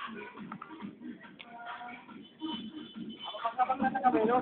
Kapag na kami, no?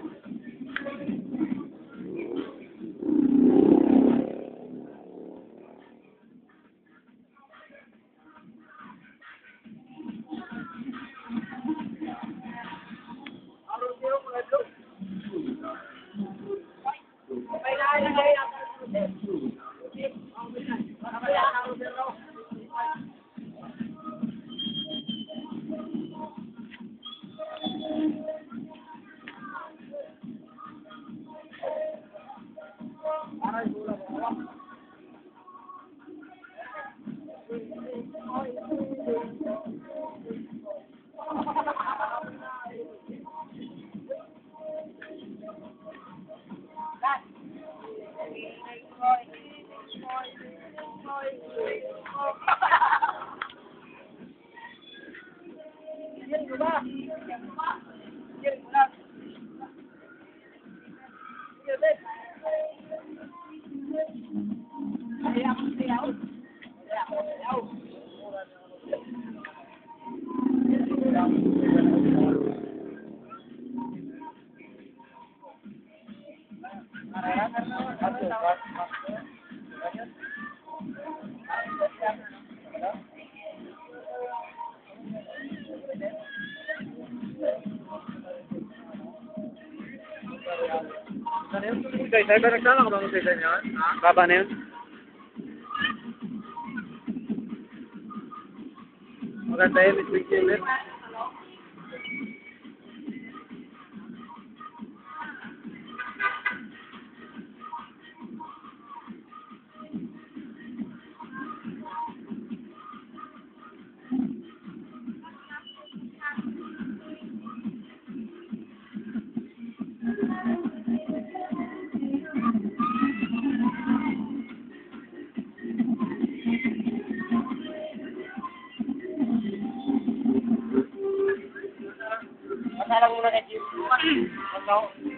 Guys, ay ba nagsama ka ba mo sa isa niyo? Baba na yun? Maganda yun, Miss Wixie. Masalang muna kay Jim.